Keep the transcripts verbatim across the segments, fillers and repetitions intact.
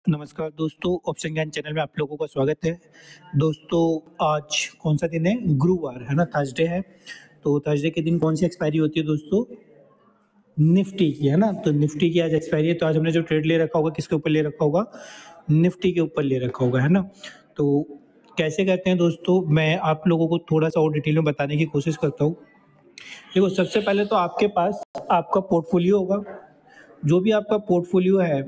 नमस्कार दोस्तों, ऑप्शन ज्ञान चैनल में आप लोगों का स्वागत है। दोस्तों, आज कौन-सा दिन है? गुरुवार, है ना? थर्सडे है। तो थर्सडे के दिन कौन-सी एक्सपायरी होती है दोस्तों? निफ्टी की, है ना? तो निफ्टी की आज एक्सपायरी है, तो आज हमने जो ट्रेड ले रखा होगा, किसके ऊपर ले रखा होगा? निफ्टी के ऊपर ले रखा होगा, है ना? तो कैसे करते हैं दोस्तों, मैं आप लोगों को थोड़ा-सा और डिटेल में बताने की कोशिश करता हूँ। देखो, सबसे पहले तो आपके पास आपका पोर्टफोलियो होगा। जो भी आपका पोर्टफोलियो है,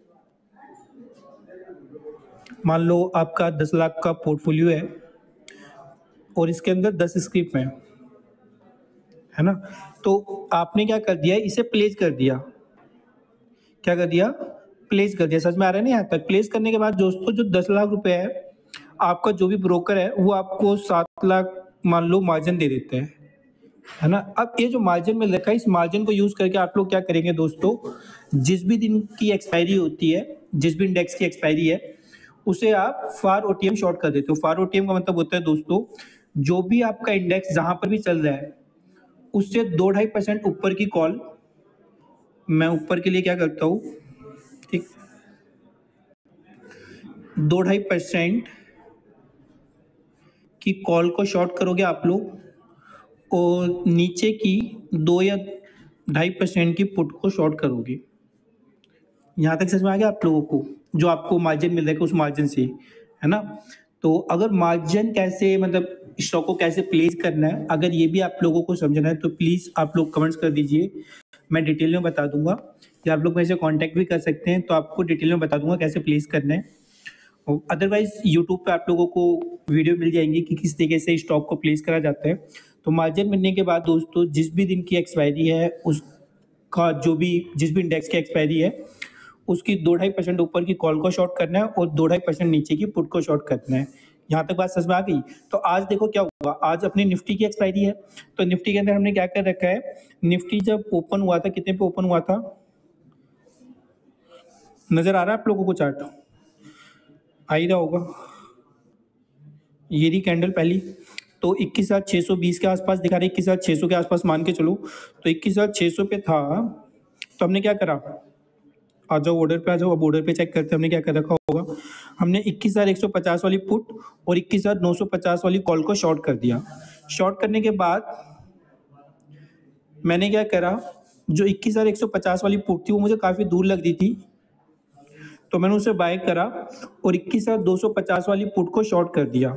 मान लो आपका दस लाख का पोर्टफोलियो है और इसके अंदर दस स्क्रिप्ट हैं, है ना? तो आपने क्या कर दिया है, इसे प्लेस कर दिया। क्या कर दिया? प्लेस कर दिया। समझ में आ रहा है ना यहाँ तक? प्लेस करने के बाद दोस्तों जो दस लाख रुपए है, आपका जो भी ब्रोकर है, वो आपको सात लाख मान लो मार्जिन दे देते हैं, है ना? अब ये जो मार्जिन मिल रखा है, इस मार्जिन को यूज़ करके आप लोग क्या करेंगे दोस्तों, जिस भी दिन की एक्सपायरी होती है, जिस भी इंडेक्स की एक्सपायरी है, उसे आप फार ओटीएम शॉर्ट कर देते हो। फार ओटीएम का मतलब होता है दोस्तों, जो भी आपका इंडेक्स जहाँ पर भी चल रहा है, उससे दो ढाई परसेंट ऊपर की कॉल, मैं ऊपर के लिए क्या करता हूँ, ठीक, दो ढाई परसेंट की कॉल को शॉर्ट करोगे आप लोग और नीचे की दो या ढाई परसेंट की पुट को शॉर्ट करोगे। यहाँ तक समझ में आ गया आप लोगों को? जो आपको मार्जिन मिल रहा है उस मार्जिन से, है ना? तो अगर मार्जिन कैसे, मतलब स्टॉक को कैसे प्लेस करना है, अगर ये भी आप लोगों को समझना है तो प्लीज़ आप लोग कमेंट्स कर दीजिए, मैं डिटेल में बता दूंगा। या आप लोग मेरे से कॉन्टैक्ट भी कर सकते हैं, तो आपको डिटेल में बता दूंगा कैसे प्लेस करना है। अदरवाइज यूट्यूब पे आप लोगों को वीडियो मिल जाएंगी कि किस तरीके से स्टॉक को प्लेस करा जाता है। तो मार्जिन मिलने के बाद दोस्तों, जिस भी दिन की एक्सपायरी है, उसका जो भी जिस भी इंडेक्स की एक्सपायरी है, उसकी दो ढाई परसेंट ऊपर की कॉल को शॉर्ट करना है और दो ढाई परसेंट नीचे की पुट को शॉर्ट करना है। यहाँ तक बात समझ में आ गई? तो आज देखो क्या हुआ, आज अपनी निफ्टी की एक्सपायरी है, तो निफ्टी के अंदर हमने क्या कर रखा है, निफ्टी जब ओपन हुआ था, कितने पे ओपन हुआ था? नजर आ रहा है आप लोगों को चार्ट? आ ही रहा होगा। ये रही कैंडल पहली, तो इक्कीस हज़ार छह सौ बीस के आसपास दिखा रही है, इक्कीस हज़ार छह सौ के आसपास मान के चलो। तो इक्कीस हज़ार छह सौ पे था, तो हमने क्या करा, आ जाओ ऑर्डर पे आ जाओ। अब ऑर्डर पे चेक करते हैं हमने क्या कर रखा होगा। हमने इक्कीस हज़ार एक सौ पचास वाली पुट और इक्कीस हज़ार नौ सौ पचास वाली कॉल को शॉर्ट कर दिया। शॉर्ट करने के बाद मैंने क्या करा, जो इक्कीस हज़ार एक सौ पचास वाली पुट थी वो मुझे काफ़ी दूर लग रही थी, तो मैंने उसे बाय करा और इक्कीस हज़ार दो सौ पचास वाली पुट को शॉर्ट कर दिया।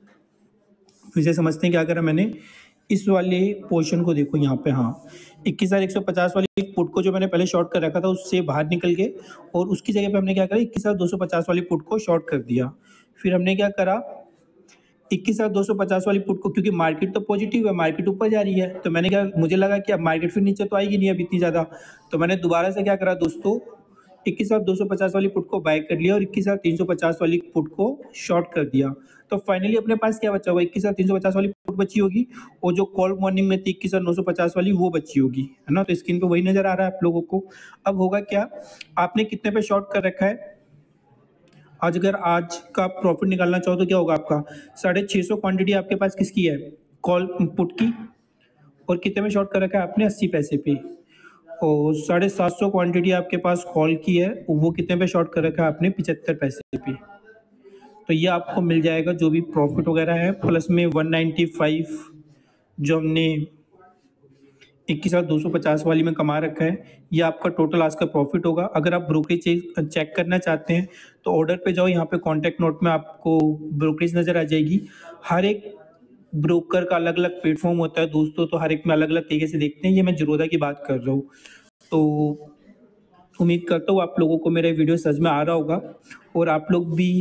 फिर से समझते हैं क्या करा मैंने, इस वाले पोर्शन को देखो यहाँ पे, हाँ, इक्कीस हज़ार एक सौ पचास वाली पुट को जो मैंने पहले शॉर्ट कर रखा था उससे बाहर निकल के और उसकी जगह पे हमने क्या करा, इक्कीस हज़ार दो सौ पचास वाली पुट को शॉर्ट कर दिया। फिर हमने क्या करा, इक्कीस हज़ार दो सौ पचास वाली पुट को, क्योंकि मार्केट तो पॉजिटिव है, मार्केट ऊपर जा रही है, तो मैंने क्या, मुझे लगा कि अब मार्केट फिर नीचे तो आएगी नहीं अब इतनी ज़्यादा, तो मैंने दोबारा से क्या करा दोस्तों, इक्कीस हज़ार दो सौ पचास वाली पुट को बाय कर लिया और इक्कीस हज़ार तीन सौ पचास वाली पुट को शॉर्ट कर दिया। तो फाइनली अपने पास क्या बचा हुआ, इक्कीस हज़ार तीन सौ पचास वाली पुट बची होगी और जो कॉल मॉर्निंग में थी इक्कीस हज़ार नौ सौ पचास वाली वो बची होगी, है ना? तो स्क्रीन पे वही नजर आ रहा है आप लोगों को। अब होगा क्या, आपने कितने पे शॉर्ट कर रखा है, आज अगर आज का प्रॉफिट निकालना चाहो तो क्या होगा आपका, साढ़े छः सौ क्वांटिटी आपके पास किसकी है, कॉल पुट की, और कितने में शॉर्ट कर रखा है आपने, अस्सी पैसे पे, और साढ़े सात सौ क्वांटिटी आपके पास कॉल की है, वो कितने पे शॉर्ट कर रखा है आपने, पिचहत्तर पैसे पे। तो ये आपको मिल जाएगा जो भी प्रॉफिट वगैरह है, प्लस में वन नाइन्टी फाइव जो हमने इक्कीस हज़ार दो सौ पचास वाली में कमा रखा है, ये आपका टोटल आज का प्रॉफिट होगा। अगर आप ब्रोकरेज चेक करना चाहते हैं तो ऑर्डर पे जाओ, यहाँ पे कॉन्टैक्ट नोट में आपको ब्रोकरेज नज़र आ जाएगी। हर एक ब्रोकर का अलग अलग प्लेटफॉर्म होता है दोस्तों, तो हर एक में अलग अलग तरीके से देखते हैं। ये मैं जीरोधा की बात कर रहा हूँ, तो उम्मीद करता हूँ आप लोगों को मेरा वीडियो समझ में आ रहा होगा और आप लोग भी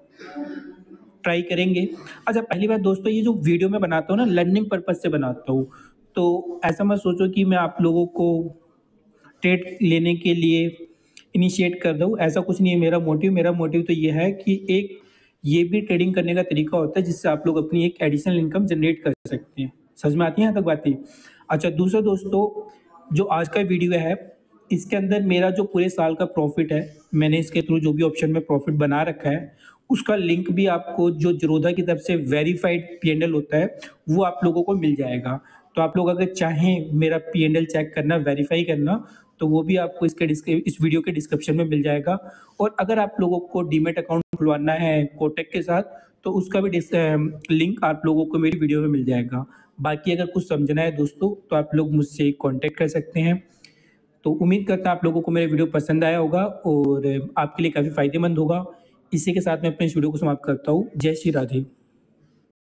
ट्राई करेंगे। अच्छा, पहली बात दोस्तों, ये जो वीडियो मैं बनाता हूँ ना, लर्निंग पर्पज से बनाता हूँ, तो ऐसा मत सोचो कि मैं आप लोगों को ट्रेड लेने के लिए इनिशिएट कर रहा हूँ, ऐसा कुछ नहीं है मेरा मोटिव। मेरा मोटिव तो ये है कि एक ये भी ट्रेडिंग करने का तरीका होता है जिससे आप लोग अपनी एक एडिशनल इनकम जनरेट कर सकते हैं। समझ में आती है यहाँ तक बातें? अच्छा, दूसरा दोस्तों, जो आज का वीडियो है इसके अंदर मेरा जो पूरे साल का प्रॉफिट है, मैंने इसके थ्रू जो भी ऑप्शन में प्रॉफिट बना रखा है, उसका लिंक भी आपको जो जीरोधा की तरफ से वेरीफाइड पी एंड एल होता है वो आप लोगों को मिल जाएगा। तो आप लोग अगर चाहें मेरा पी एंड एल चेक करना, वेरीफाई करना, तो वो भी आपको इसके डिस्क्रि इस वीडियो के डिस्क्रिप्शन में मिल जाएगा। और अगर आप लोगों को डीमैट अकाउंट खुलवाना है कोटक के साथ, तो उसका भी डिस अ, लिंक आप लोगों को मेरी वीडियो में मिल जाएगा। बाकी अगर कुछ समझना है दोस्तों, तो आप लोग मुझसे कॉन्टैक्ट कर सकते हैं। तो उम्मीद करता हूँ आप लोगों को मेरा वीडियो पसंद आया होगा और आपके लिए काफ़ी फ़ायदेमंद होगा। इसी के साथ मैं अपने इस वीडियो को समाप्त करता हूँ। जय श्री राधे।